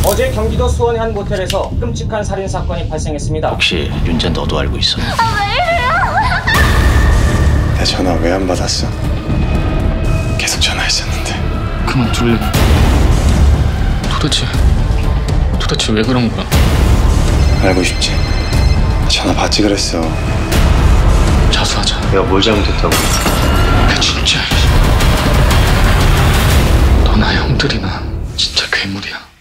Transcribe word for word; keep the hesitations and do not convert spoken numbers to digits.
어제 경기도 수원의 한 모텔에서 끔찍한 살인 사건이 발생했습니다. 혹시 윤재 너도 알고 있어? 아, 왜 이래요? 내 전화 왜 안 받았어? 계속 전화했었는데. 그만 둘래. 도대체 도대체 왜 그런 거야? 알고 싶지? 전화 받지 그랬어. 자수하자. 내가 뭘 잘못했다고? 그 진짜 너나 형들이나 진짜 괴물이야.